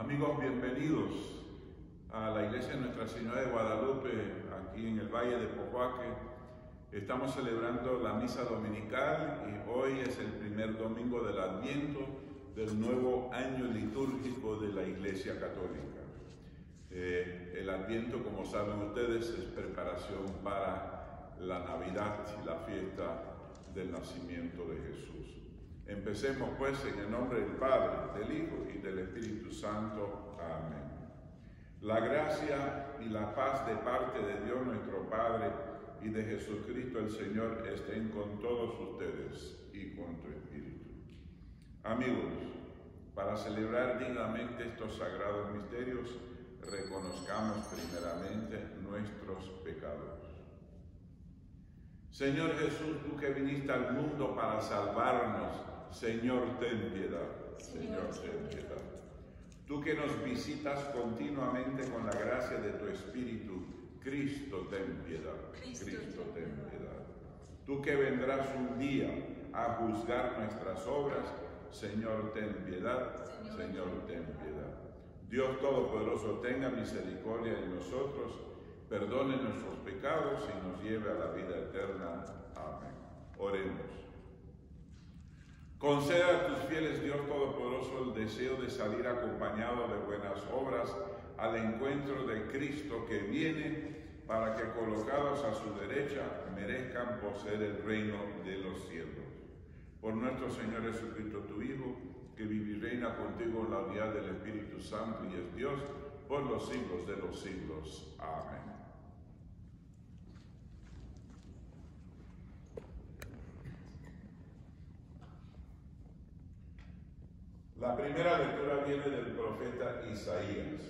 Amigos, bienvenidos a la iglesia de Nuestra Señora de Guadalupe, aquí en el Valle de Pojoaque. Estamos celebrando la misa dominical y hoy es el primer domingo del Adviento del nuevo año litúrgico de la Iglesia Católica. El Adviento, como saben ustedes, es preparación para la Navidad y la fiesta del nacimiento de Jesús. Empecemos pues en el nombre del Padre, del Hijo y del Espíritu Santo. Amén. La gracia y la paz de parte de Dios nuestro Padre y de Jesucristo el Señor estén con todos ustedes y con tu espíritu. Amigos, para celebrar dignamente estos sagrados misterios, reconozcamos primeramente nuestros pecados. Señor Jesús, tú que viniste al mundo para salvarnos, Señor, ten piedad. Señor, ten piedad. Tú que nos visitas continuamente con la gracia de tu Espíritu, Cristo, ten piedad. Cristo, ten piedad. Tú que vendrás un día a juzgar nuestras obras, Señor, ten piedad. Señor, ten piedad. Dios Todopoderoso, tenga misericordia de nosotros, perdone nuestros pecados y nos lleve a la vida eterna. Amén. Oremos. Conceda a tus fieles, Dios Todopoderoso, el deseo de salir acompañado de buenas obras al encuentro de Cristo que viene, para que colocados a su derecha merezcan poseer el reino de los cielos. Por nuestro Señor Jesucristo, tu Hijo, que vive y reina contigo en la unidad del Espíritu Santo y es Dios por los siglos de los siglos. Amén. La primera lectura viene del profeta Isaías.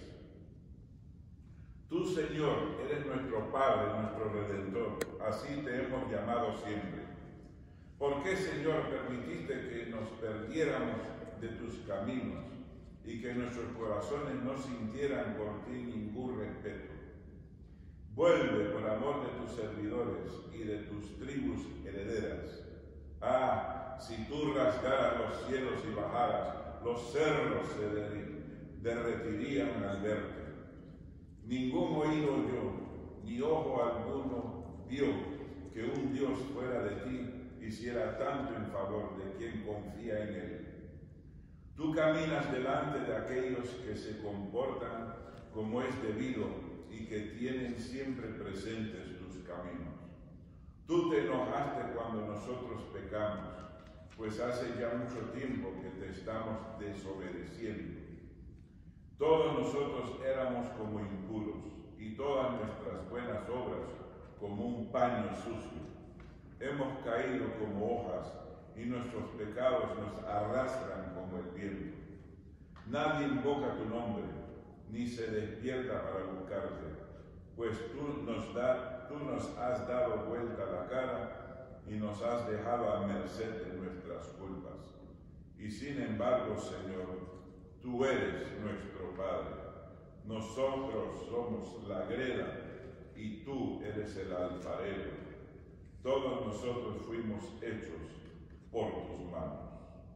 Tú, Señor, eres nuestro Padre, nuestro Redentor, así te hemos llamado siempre. ¿Por qué, Señor, permitiste que nos perdiéramos de tus caminos y que nuestros corazones no sintieran por ti ningún respeto? Vuelve por amor de tus servidores y de tus tribus herederas. Ah, si tú rasgaras los cielos y bajaras, los cerros se derretirían al verte. Ningún oído oyó, ni ojo alguno vio que un Dios fuera de ti hiciera tanto en favor de quien confía en él. Tú caminas delante de aquellos que se comportan como es debido y que tienen siempre presentes tus caminos. Tú te enojaste cuando nosotros pecamos, pues hace ya mucho tiempo que te estamos desobedeciendo. Todos nosotros éramos como impuros, y todas nuestras buenas obras como un paño sucio. Hemos caído como hojas, y nuestros pecados nos arrastran como el viento. Nadie invoca tu nombre, ni se despierta para buscarte, pues tú nos has dado vuelta la cara, y nos has dejado a merced de nuestras culpas. Y sin embargo, Señor, tú eres nuestro Padre. Nosotros somos la greda y tú eres el alfarero. Todos nosotros fuimos hechos por tus manos.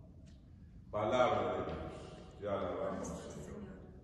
Palabra de Dios. Te alabamos, Señor.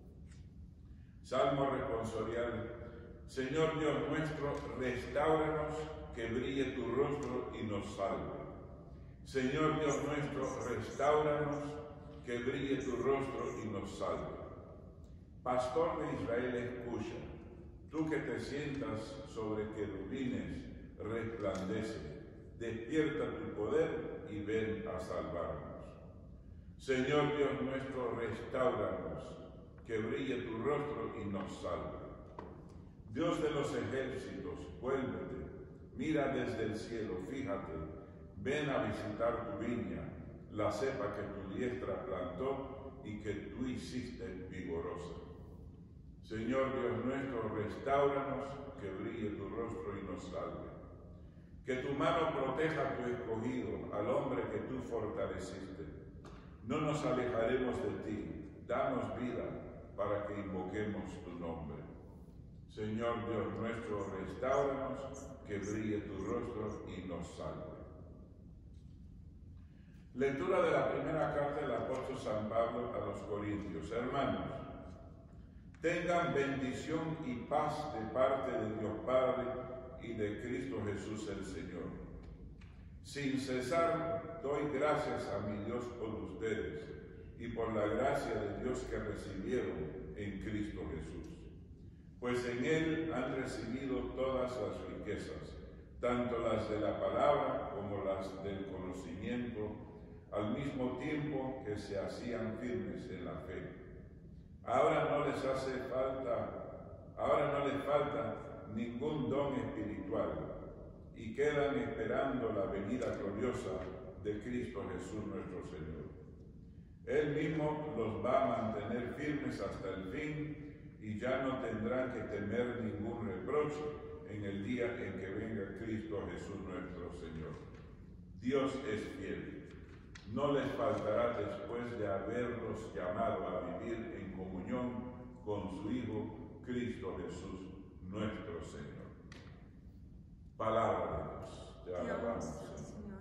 Salmo responsorial. Señor Dios nuestro, restáuranos, que brille tu rostro y nos salve. Señor Dios nuestro, restáuranos, que brille tu rostro y nos salve. Pastor de Israel, escucha. Tú que te sientas sobre querubines, resplandece. Despierta tu poder y ven a salvarnos. Señor Dios nuestro, restáuranos, que brille tu rostro y nos salve. Dios de los ejércitos, vuélvete. Mira desde el cielo, fíjate, ven a visitar tu viña, la cepa que tu diestra plantó y que tú hiciste vigorosa. Señor Dios nuestro, restáuranos, que brille tu rostro y nos salve. Que tu mano proteja a tu escogido, al hombre que tú fortaleciste. No nos alejaremos de ti, danos vida para que invoquemos tu nombre. Señor Dios nuestro, restáuranos, que brille tu rostro y nos salve. Lectura de la primera carta del apóstol San Pablo a los Corintios. Hermanos, tengan bendición y paz de parte de Dios Padre y de Cristo Jesús el Señor. Sin cesar doy gracias a mi Dios por ustedes y por la gracia de Dios que recibieron en Cristo Jesús. Pues en Él han recibido todas las riquezas, tanto las de la palabra como las del conocimiento, al mismo tiempo que se hacían firmes en la fe. Ahora no les falta ningún don espiritual y quedan esperando la venida gloriosa de Cristo Jesús nuestro Señor. Él mismo los va a mantener firmes hasta el fin y ya no tendrán que temer ningún reproche en el día en que venga Cristo Jesús nuestro Señor. Dios es fiel. No les faltará después de haberlos llamado a vivir en comunión con su Hijo, Cristo Jesús, nuestro Señor. Palabra de Dios. Te alabamos, Señor.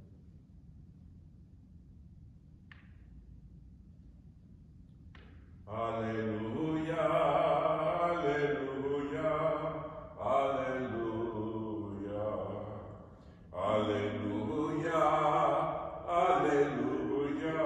Aleluya, aleluya, aleluya, aleluya. Aleluya,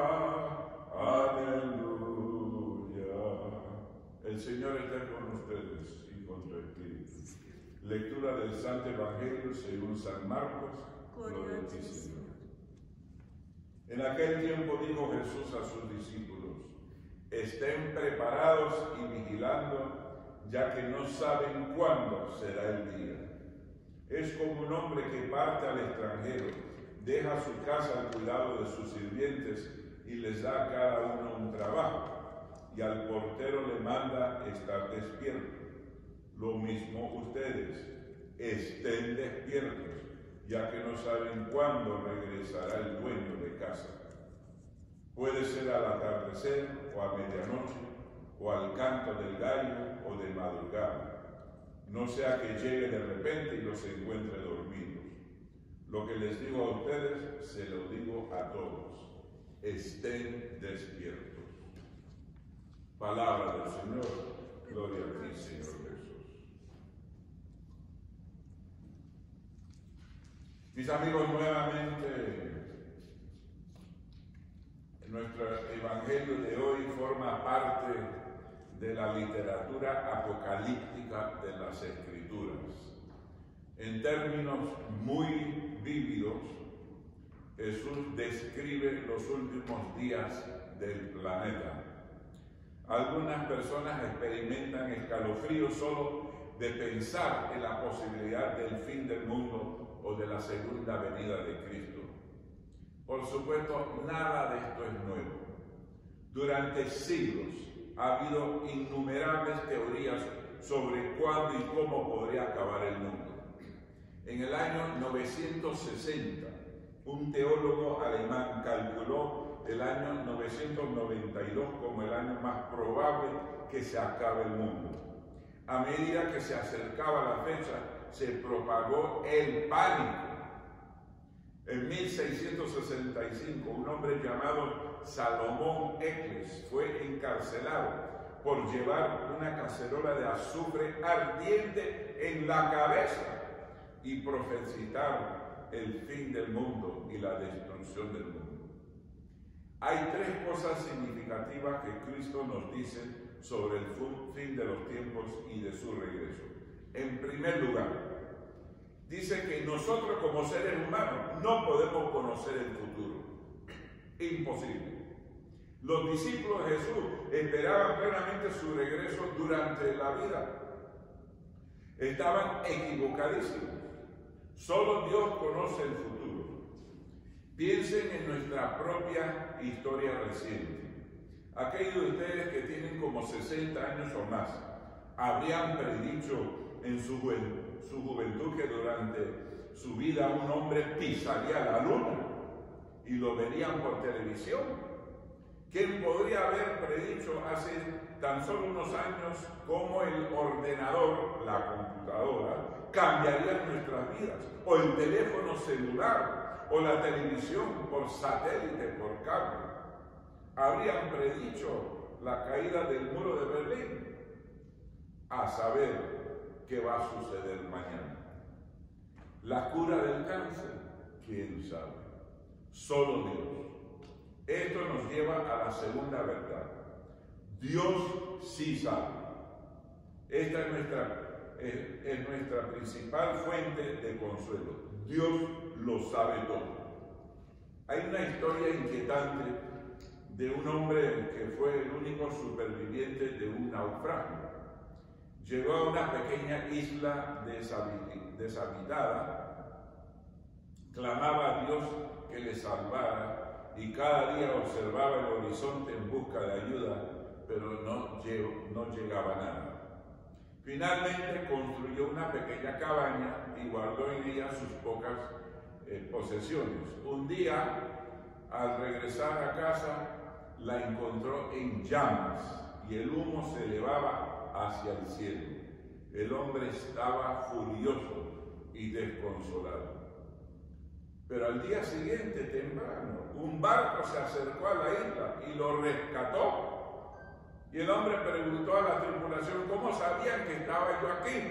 aleluya. El Señor está con ustedes y con tu espíritu. Lectura del Santo Evangelio según San Marcos. Gloria a ti, Señor. En aquel tiempo dijo Jesús a sus discípulos: estén preparados y vigilando, ya que no saben cuándo será el día. Es como un hombre que parte al extranjero, deja su casa al cuidado de sus sirvientes y les da a cada uno un trabajo, y al portero le manda estar despierto. Lo mismo ustedes, estén despiertos, ya que no saben cuándo regresará el dueño de casa. Puede ser al atardecer o a medianoche, o al canto del gallo o de madrugada. No sea que llegue de repente y los encuentre dormidos. Lo que les digo a ustedes, se lo digo a todos: estén despiertos. Palabra del Señor. Gloria a ti, Señor Jesús. Mis amigos, nuevamente, nuestro evangelio de hoy forma parte de la literatura apocalíptica de las Escrituras. En términos muy vívidos, Jesús describe los últimos días del planeta. Algunas personas experimentan escalofríos solo de pensar en la posibilidad del fin del mundo o de la segunda venida de Cristo. Por supuesto, nada de esto es nuevo. Durante siglos ha habido innumerables teorías sobre cuándo y cómo podría acabar el mundo. En el año 960, un teólogo alemán calculó el año 992 como el año más probable que se acabe el mundo. A medida que se acercaba la fecha, se propagó el pánico. En 1665, un hombre llamado Salomón Eccles fue encarcelado por llevar una cacerola de azufre ardiente en la cabeza y profetizar el fin del mundo y la destrucción del mundo. Hay tres cosas significativas que Cristo nos dice sobre el fin de los tiempos y de su regreso. En primer lugar, dice que nosotros como seres humanos no podemos conocer el futuro. Imposible. Los discípulos de Jesús esperaban plenamente su regreso durante la vida. Estaban equivocadísimos. Solo Dios conoce el futuro. Piensen en nuestra propia historia reciente. Aquellos de ustedes que tienen como 60 años o más, habrían predicho en su juventud que durante su vida un hombre pisaría la luna y lo verían por televisión. ¿Quién podría haber predicho hace tan solo unos años cómo el ordenador, la computadora, cambiaría nuestras vidas, o el teléfono celular, o la televisión por satélite, por cable? Habrían predicho la caída del muro de Berlín. a saber qué va a suceder mañana. La cura del cáncer, ¿quién sabe? Solo Dios. Esto nos lleva a la segunda verdad. Dios sí sabe. Esta es nuestra principal fuente de consuelo. Dios lo sabe todo. Hay una historia inquietante de un hombre que fue el único superviviente de un naufragio. Llegó a una pequeña isla deshabitada, clamaba a Dios que le salvara y cada día observaba el horizonte en busca de ayuda, pero no llegaba nada. Finalmente construyó una pequeña cabaña y guardó en ella sus pocas posesiones. Un día, al regresar a casa, la encontró en llamas y el humo se elevaba hacia el cielo. El hombre estaba furioso y desconsolado. Pero al día siguiente, temprano, un barco se acercó a la isla y lo rescató. Y el hombre preguntó a la tripulación: ¿cómo sabían que estaba yo aquí?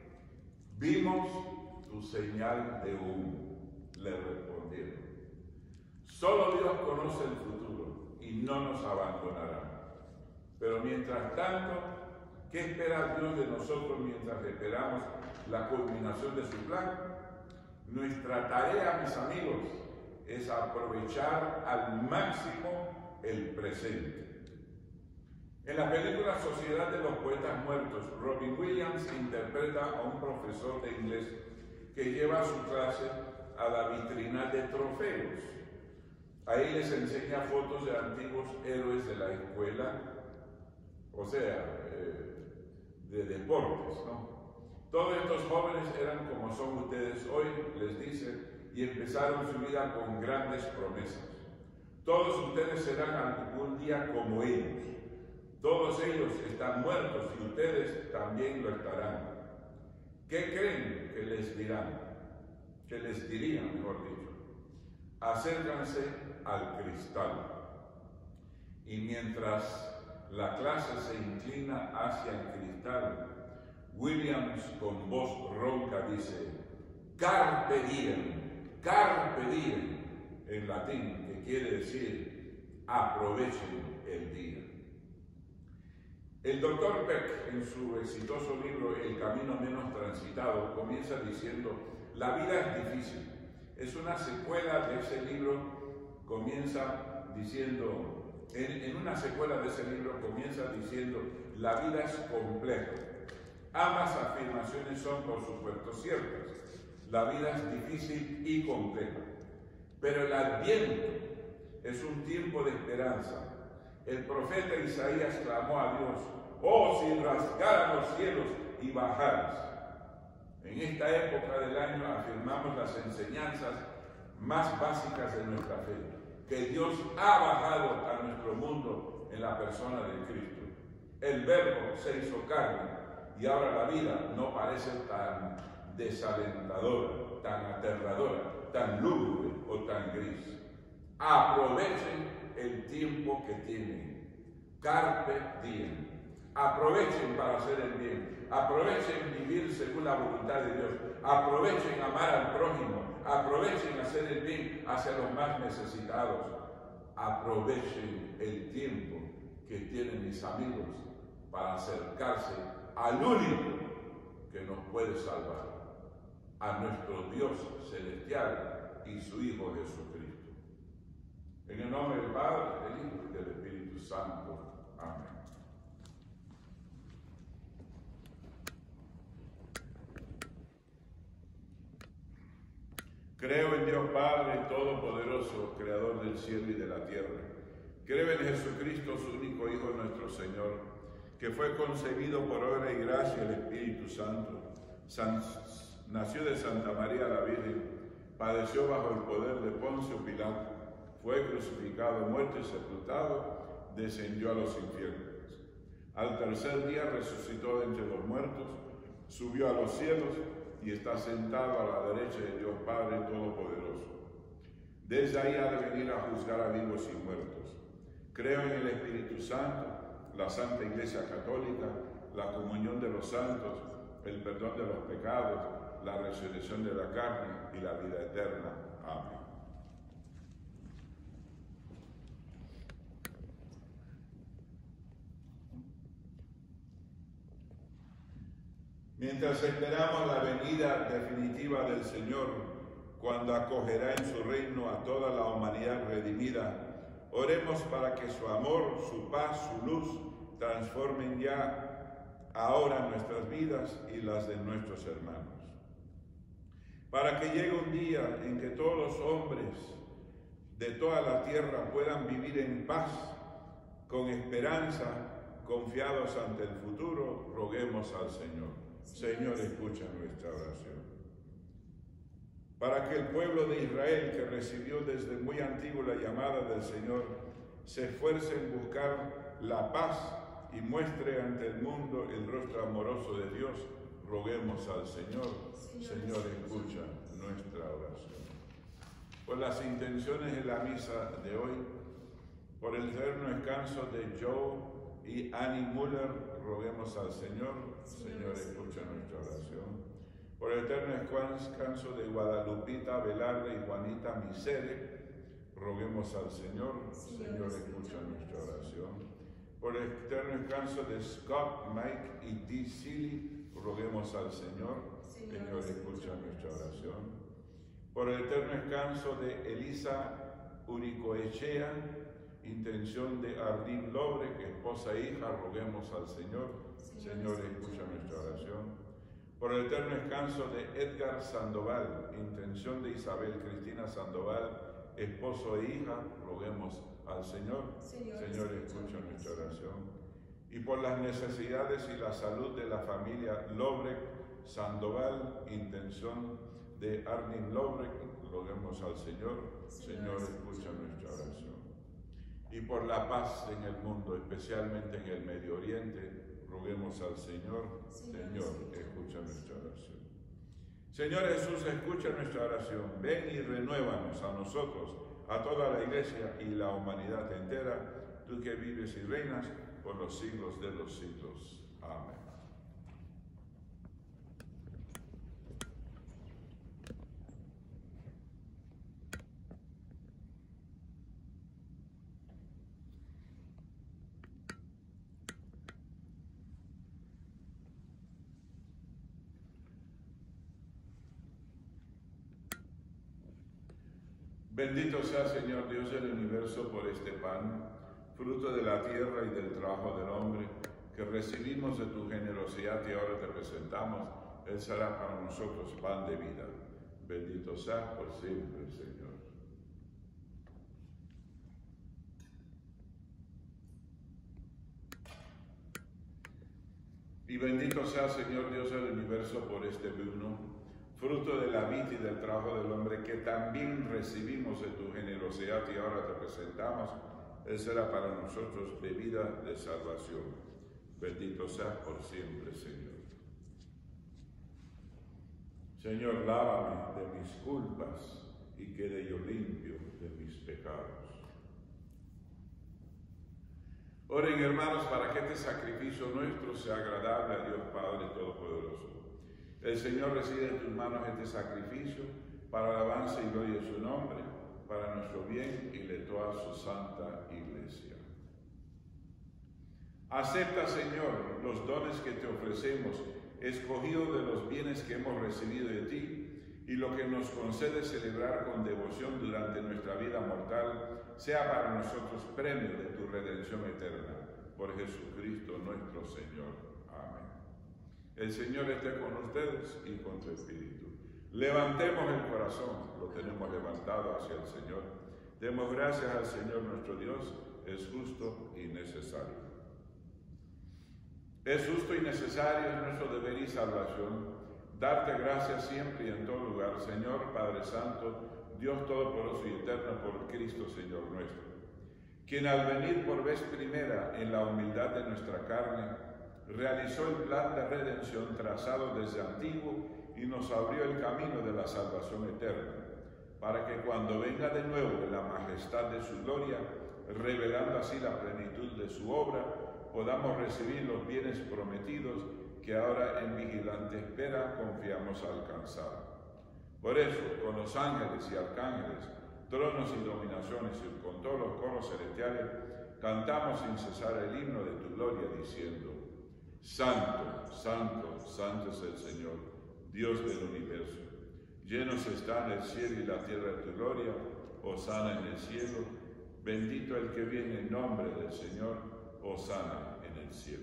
Vimos tu señal de humo, le respondieron. Solo Dios conoce el futuro y no nos abandonará. Pero mientras tanto, ¿qué espera Dios de nosotros mientras esperamos la culminación de su plan? Nuestra tarea, mis amigos, es aprovechar al máximo el presente. En la película Sociedad de los Poetas Muertos, Robin Williams interpreta a un profesor de inglés que lleva su clase a la vitrina de trofeos. Ahí les enseña fotos de antiguos héroes de la escuela, o sea, de deportes, ¿no? Todos estos jóvenes eran como son ustedes hoy, les dice, y empezaron su vida con grandes promesas. Todos ustedes serán algún día como ellos. Todos ellos están muertos y ustedes también lo estarán. ¿Qué creen que les dirán? Que les dirían, mejor dicho. Acércanse al cristal. Y mientras la clase se inclina hacia el cristal, Williams con voz ronca dice: Carpe diem, en latín, que quiere decir aprovechen el día. El doctor Peck, en su exitoso libro El camino menos transitado, comienza diciendo: la vida es difícil. Es una secuela de ese libro, comienza diciendo, en una secuela de ese libro comienza diciendo: la vida es compleja. Ambas afirmaciones son, por supuesto, ciertas. La vida es difícil y compleja. Pero el Adviento es un tiempo de esperanza. El profeta Isaías clamó a Dios: oh, si rasgaras los cielos y bajaras. En esta época del año afirmamos las enseñanzas más básicas de nuestra fe, que Dios ha bajado a nuestro mundo en la persona de Cristo. El Verbo se hizo carne y ahora la vida no parece tan desalentadora, tan aterradora, tan lúgubre o tan gris. Aprovechen el tiempo que tienen. Carpe diem. Aprovechen para hacer el bien. Aprovechen vivir según la voluntad de Dios. Aprovechen amar al prójimo. Aprovechen hacer el bien hacia los más necesitados. Aprovechen el tiempo que tienen, mis amigos, para acercarse al único que nos puede salvar, a nuestro Dios celestial y su Hijo Jesucristo. En el nombre del Padre, del Hijo y del Espíritu Santo. Amén. Creo en Dios Padre Todopoderoso, Creador del cielo y de la tierra. Creo en Jesucristo, su único Hijo, nuestro Señor, que fue concebido por obra y gracia del Espíritu Santo. Nació de Santa María la Virgen, padeció bajo el poder de Poncio Pilato, fue crucificado, muerto y sepultado, descendió a los infiernos. Al tercer día resucitó de entre los muertos, subió a los cielos y está sentado a la derecha de Dios Padre Todopoderoso. Desde ahí ha de venir a juzgar a vivos y muertos. Creo en el Espíritu Santo, la Santa Iglesia Católica, la comunión de los santos, el perdón de los pecados, la resurrección de la carne y la vida eterna. Amén. Mientras esperamos la venida definitiva del Señor, cuando acogerá en su reino a toda la humanidad redimida, oremos para que su amor, su paz, su luz transformen ya ahora nuestras vidas y las de nuestros hermanos. Para que llegue un día en que todos los hombres de toda la tierra puedan vivir en paz, con esperanza, confiados ante el futuro, roguemos al Señor. Señor, escucha nuestra oración. Para que el pueblo de Israel, que recibió desde muy antiguo la llamada del Señor, se esfuerce en buscar la paz y muestre ante el mundo el rostro amoroso de Dios, roguemos al Señor. Señor, escucha nuestra oración. Por las intenciones de la misa de hoy, por el eterno descanso de Joe y Annie Muller, roguemos al Señor. Señor, escucha nuestra oración. Por el eterno descanso de Guadalupita Velarde y Juanita Misere, roguemos al Señor. Señor, escucha nuestra oración. Por el eterno descanso de Scott, Mike y Dee Seeley, roguemos al Señor. Señor, escucha nuestra oración. Por el eterno descanso de Elisa Uricoechea, intención de Ardín Lobre, esposa e hija, roguemos al Señor. Señor, escucha nuestra oración. Por el eterno descanso de Edgar Sandoval, intención de Isabel Cristina Sandoval, esposo e hija, roguemos al Señor. Señor, escucha nuestra oración. Y por las necesidades y la salud de la familia Lobrek Sandoval, intención de Arnin Lobrek, roguemos al Señor. Señor, escucha nuestra oración. Y por la paz en el mundo, especialmente en el Medio Oriente, roguemos al Señor. Señor, escucha nuestra oración. Señor Jesús, escucha nuestra oración. Ven y renuévanos a nosotros, a toda la Iglesia y la humanidad entera, tú que vives y reinas por los siglos de los siglos. Amén. Bendito sea, Señor Dios del universo, por este pan, fruto de la tierra y del trabajo del hombre, que recibimos de tu generosidad y ahora te presentamos. Él será para nosotros pan de vida. Bendito sea por siempre, Señor. Y bendito sea, Señor Dios del universo, por este vino, fruto de la vid y del trabajo del hombre, que también recibimos de tu generosidad y ahora te presentamos. Él será para nosotros bebida de salvación. Bendito sea por siempre, Señor. Señor, lávame de mis culpas y quede yo limpio de mis pecados. Oren, hermanos, para que este sacrificio nuestro sea agradable a Dios Padre Todopoderoso. El Señor recibe en tus manos este sacrificio para alabanza y gloria de su nombre, para nuestro bien y de toda su santa Iglesia. Acepta, Señor, los dones que te ofrecemos, escogidos de los bienes que hemos recibido de ti, y lo que nos concede celebrar con devoción durante nuestra vida mortal, sea para nosotros premio de tu redención eterna. Por Jesucristo nuestro Señor. Amén. El Señor esté con ustedes y con tu espíritu. Levantemos el corazón, lo tenemos levantado hacia el Señor. Demos gracias al Señor nuestro Dios, es justo y necesario. Es justo y necesario, es nuestro deber y salvación, darte gracias siempre y en todo lugar, Señor Padre Santo, Dios Todopoderoso y Eterno, por Cristo Señor nuestro, quien al venir por vez primera en la humildad de nuestra carne, realizó el plan de redención trazado desde antiguo y nos abrió el camino de la salvación eterna, para que cuando venga de nuevo en la majestad de su gloria, revelando así la plenitud de su obra, podamos recibir los bienes prometidos que ahora en vigilante espera confiamos alcanzar. Por eso, con los ángeles y arcángeles, tronos y dominaciones y con todos los coros celestiales, cantamos sin cesar el himno de tu gloria, diciendo: Santo, santo, santo es el Señor, Dios del universo. Llenos están el cielo y la tierra de tu gloria, hosana en el cielo, bendito el que viene en nombre del Señor, hosana en el cielo.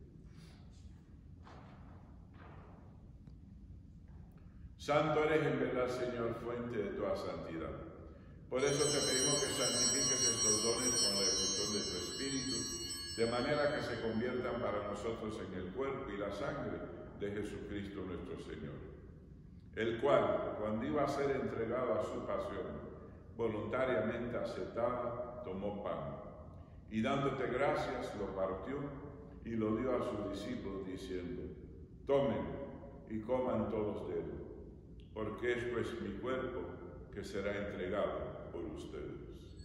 Santo eres en verdad, Señor, fuente de toda santidad. Por eso te pedimos que santifiques estos dones con la efusión de tu Espíritu, de manera que se conviertan para nosotros en el cuerpo y la sangre de Jesucristo nuestro Señor, el cual, cuando iba a ser entregado a su pasión, voluntariamente aceptada, tomó pan, y dándote gracias, lo partió y lo dio a sus discípulos, diciendo: Tomen y coman todos de él, porque esto es mi cuerpo que será entregado por ustedes.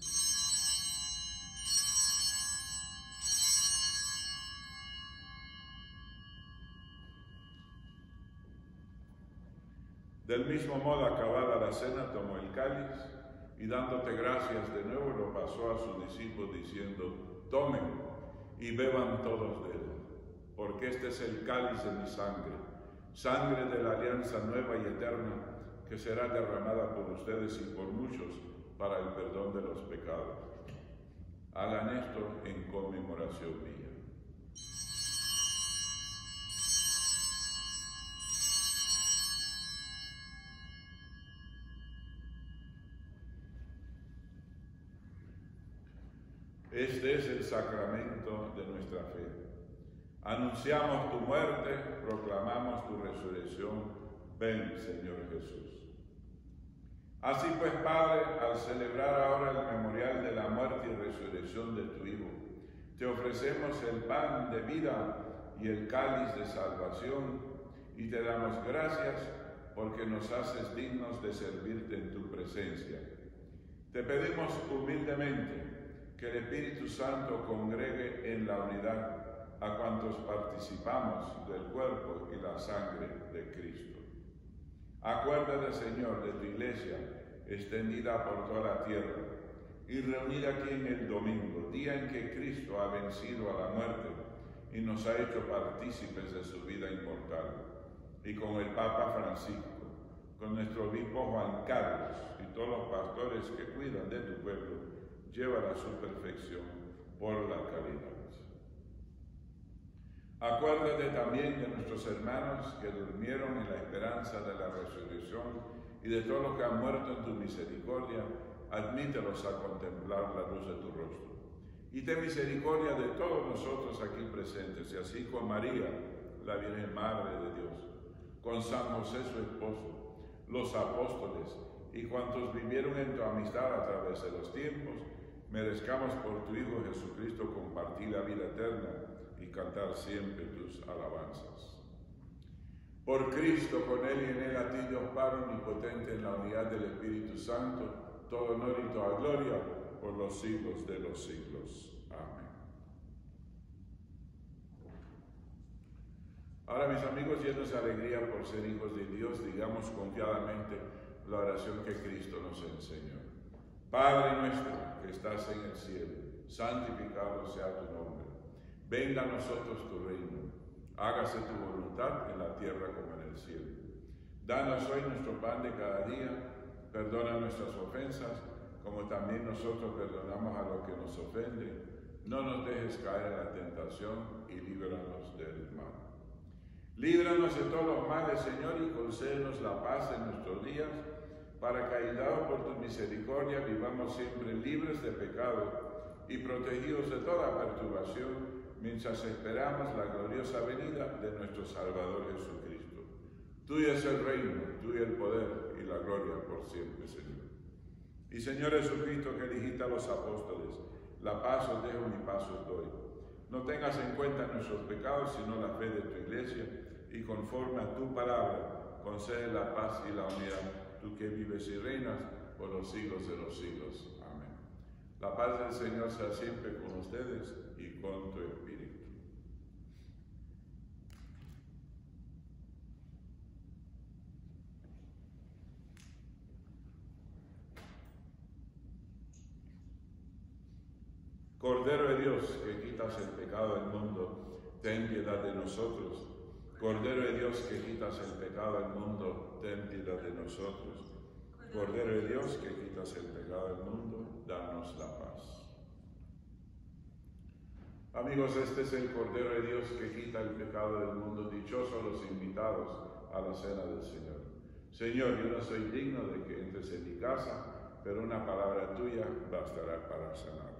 Del mismo modo, acabada la cena, tomó el cáliz y dándote gracias de nuevo, lo pasó a sus discípulos diciendo: Tomen y beban todos de él, porque este es el cáliz de mi sangre, sangre de la alianza nueva y eterna, que será derramada por ustedes y por muchos para el perdón de los pecados. Hagan esto en conmemoración mía. Este es el sacramento de nuestra fe. Anunciamos tu muerte, proclamamos tu resurrección. Ven, Señor Jesús. Así pues, Padre, al celebrar ahora el memorial de la muerte y resurrección de tu Hijo, te ofrecemos el pan de vida y el cáliz de salvación, y te damos gracias porque nos haces dignos de servirte en tu presencia. Te pedimos humildemente que el Espíritu Santo congregue en la unidad a cuantos participamos del cuerpo y la sangre de Cristo. Acuérdate, Señor, de tu iglesia extendida por toda la tierra y reunida aquí en el domingo, día en que Cristo ha vencido a la muerte y nos ha hecho partícipes de su vida inmortal. Y con el Papa Francisco, con nuestro obispo Juan Carlos y todos los pastores que cuidan de tu pueblo, llévala a su perfección por la caridad. Acuérdate también de nuestros hermanos que durmieron en la esperanza de la resurrección y de todos los que han muerto en tu misericordia, admítelos a contemplar la luz de tu rostro. Y ten misericordia de todos nosotros aquí presentes, y así con María, la Virgen Madre de Dios, con San José su esposo, los apóstoles y cuantos vivieron en tu amistad a través de los tiempos, merezcamos por tu Hijo Jesucristo compartir la vida eterna y cantar siempre tus alabanzas. Por Cristo, con Él y en Él, a ti, Dios Padre omnipotente, en la unidad del Espíritu Santo, todo honor y toda gloria por los siglos de los siglos. Amén. Ahora, mis amigos, llenos de alegría por ser hijos de Dios, digamos confiadamente la oración que Cristo nos enseñó. Padre nuestro que estás en el cielo, santificado sea tu nombre. Venga a nosotros tu reino. Hágase tu voluntad en la tierra como en el cielo. Danos hoy nuestro pan de cada día. Perdona nuestras ofensas, como también nosotros perdonamos a los que nos ofenden. No nos dejes caer en la tentación y líbranos del mal. Líbranos de todos los males, Señor, y concédenos la paz en nuestros días, para que, ayudados por tu misericordia, vivamos siempre libres de pecado y protegidos de toda perturbación, mientras esperamos la gloriosa venida de nuestro Salvador Jesucristo. Tuyo es el reino, tuyo el poder y la gloria por siempre, Señor. Y Señor Jesucristo, que dijiste a los apóstoles: la paz os dejo, mi paz os doy. No tengas en cuenta nuestros pecados, sino la fe de tu iglesia, y conforme a tu palabra, concede la paz y la unidad, tú que vives y reinas por los siglos de los siglos. Amén. La paz del Señor sea siempre con ustedes y con tu espíritu. Cordero de Dios, que quitas el pecado del mundo, ten piedad de nosotros. Cordero de Dios, que quitas el pecado del mundo, ten piedad de nosotros. Cordero de Dios, que quitas el pecado del mundo, danos la paz. Amigos, este es el Cordero de Dios que quita el pecado del mundo. Dichosos los invitados a la cena del Señor. Señor, yo no soy digno de que entres en mi casa, pero una palabra tuya bastará para sanar.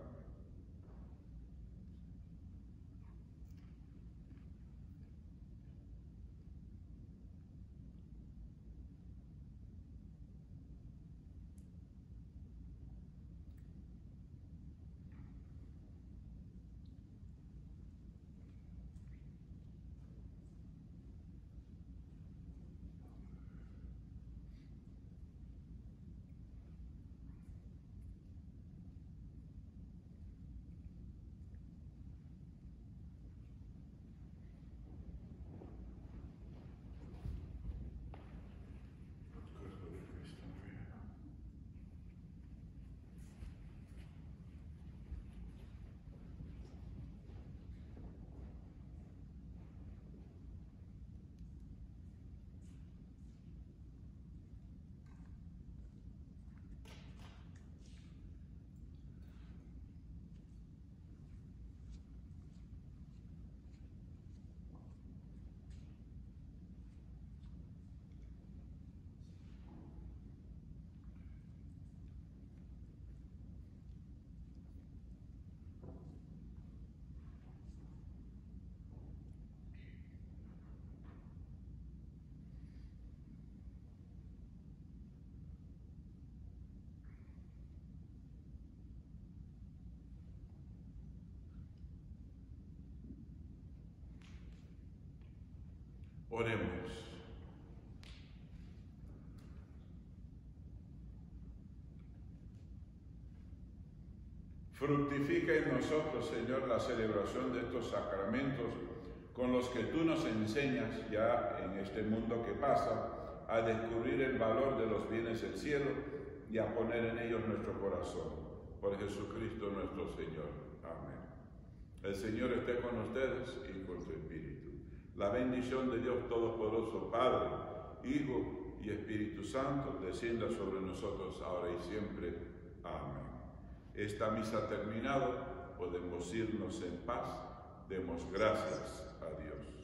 Oremos. Fructifica en nosotros, Señor, la celebración de estos sacramentos con los que tú nos enseñas ya en este mundo que pasa a descubrir el valor de los bienes del cielo y a poner en ellos nuestro corazón. Por Jesucristo nuestro Señor. Amén. El Señor esté con ustedes y con su espíritu. La bendición de Dios Todopoderoso, Padre, Hijo y Espíritu Santo, descienda sobre nosotros ahora y siempre. Amén. Esta misa ha terminado, podemos irnos en paz. Demos gracias a Dios.